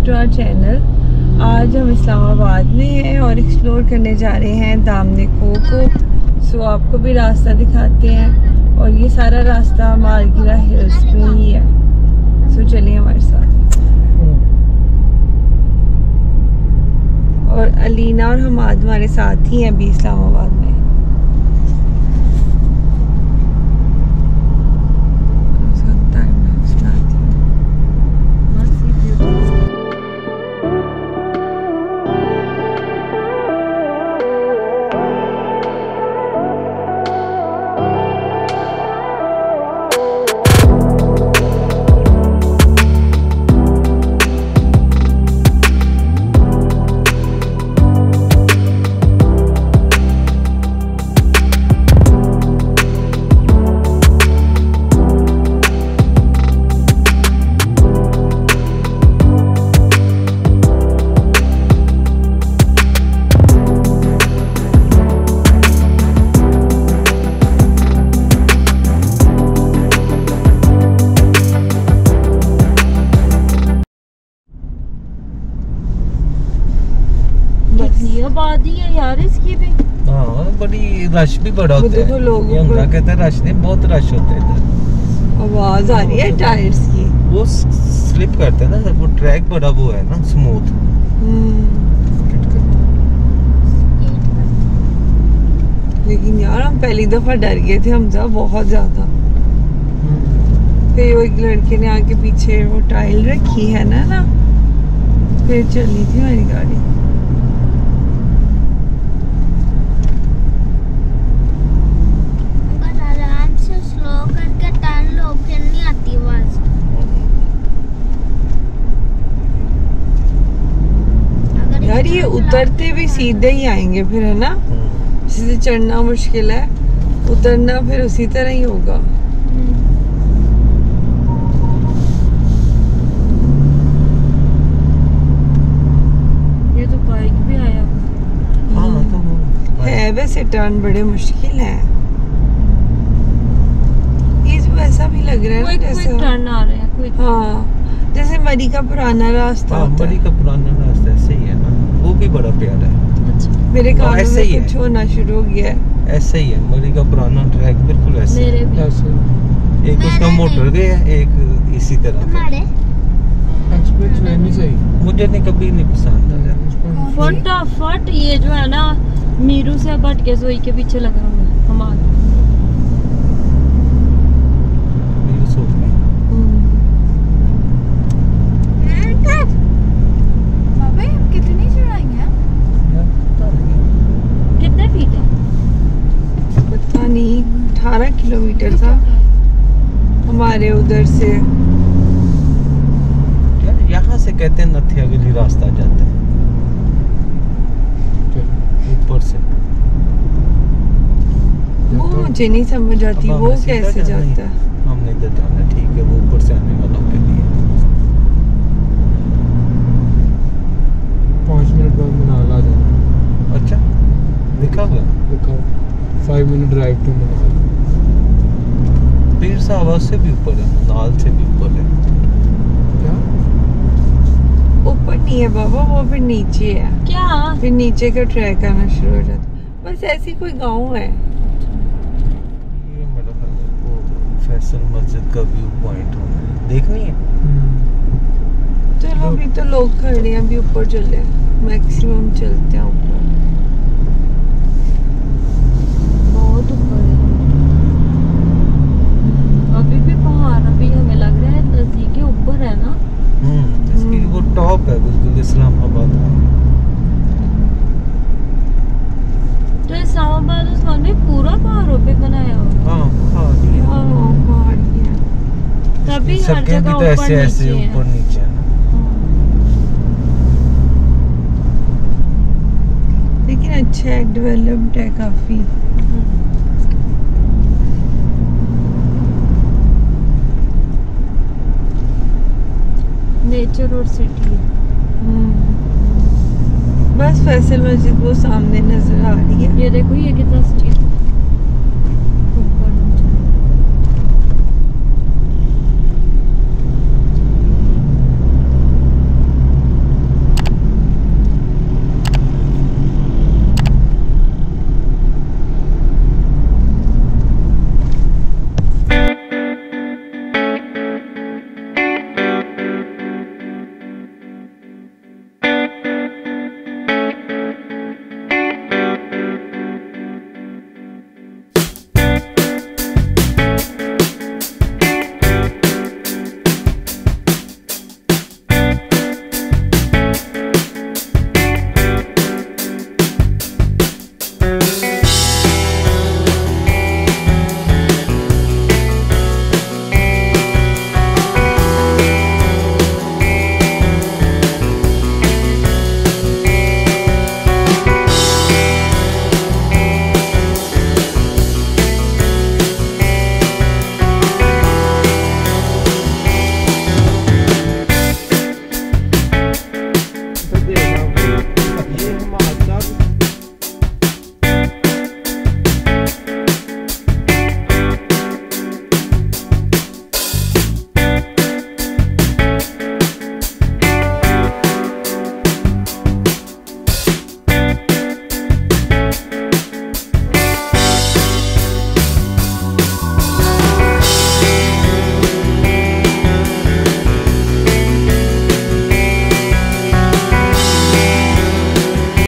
To our channel. आज हम इस्लामाबाद में हैं और एक्सप्लोर करने जा रहे हैं दामने को। सो आपको भी रास्ता दिखाते हैं और ये सारा रास्ता मालगिरा हिल्स में ही है। सो चलिए हमारे साथ। और अलीना और हमाद हमारे साथ ही हैं अभी इस्लामाबाद में। आबादी है यार इसकी भी। हाँ, बड़ी रश भी बड़ा होता है। तो कहते हैं रश नहीं, बहुत रश होता है इधर। आवाज आ रही है टायर्स की। वो स्लिप करते हैं ना, वो ट्रैक बड़ा वो है ना, स्मूथ। लेकिन यार हम पहली दफा डर गए थे हमजा, बहुत ज्यादा। फिर वो एक लड़के ने आके पीछे वो टाइल रखी है ना फिर चली थी हमारी गाड़ी। यार ये उतरते भी सीधे ही आएंगे फिर, है ना? जिसे चढ़ना मुश्किल है, उतरना फिर उसी तरह ही होगा। ये तो बाइक भी आया है। वैसे टर्न बड़े मुश्किल है। ये तो ऐसा भी लग रहा है जैसे टर्न आ रहे हैं कोई। हाँ, जैसे मरी का पुराना रास्ता। हाँ, मरी का पुराना रास्ता ऐसे ही है ना, वो भी बड़ा प्यारा है। अच्छा, मेरे कान में कुछ होना शुरू हो गया है। ऐसे ही है मरी का पुराना ट्रैक, बिल्कुल ऐसे। मेरे भी ऐसे। एक उसका मोटर वे है, एक इसी तरह का। एक्सप्रेस वे नहीं सही, मुझे नहीं कभी नहीं पसंद आया। फटाफट ये जो है ना मीरू से बट के सोई के पीछे लगा हुआ है हमारा। कितने फीट है? पता नहीं, 18 किलोमीटर था हमारे उधर से। यहाँ से कहते हैं नथिया गली रास्ता जाता है ऊपर से। वो मुझे नहीं समझ आती, वो कैसे जाता है। हमने इधर जाना, ठीक है, वो ऊपर से आने वालों के लिए। 5 मिनट बाद मनाल आ जाना। अच्छा, लिखा हुआ लिखा 5 मिनट ड्राइव टू मनाल। पीर साहब उससे भी ऊपर है, मनाल से भी ऊपर है। क्या ऊपर नहीं है बाबा, वो फिर नीचे है। क्या फिर नीचे का ट्रैक आना शुरू हो जाता है। बस ऐसी कोई गांव है। ये मेरा ख्याल है वो फैसल मस्जिद का व्यू पॉइंट होना है, देखनी है। चलो अभी तो लोग खड़े हैं, अभी ऊपर चले, मैक्सिमम चलते हैं ऊपर। बहुत ऊपर है अभी भी पहाड़। अभी हमें लग रहा है नजदीक के ऊपर है ना। इसकी वो टॉप है बिल्कुल इस्लामाबाद में। तो इस्लामाबाद उस्मान में पूरा पहाड़ों पे बनाया हुआ। हाँ, पहाड़ी है। पहाड़ी है। तभी हर सड़कें भी जगह तो ऐसे ऐसे ऊपर नीचे है ना। लेकिन अच्छा है, डेवलप्ड है काफी। नेचर और सिटी है। बस फैसल मस्जिद वो सामने नजर आ रही है। ये देखो ये कितना स्टील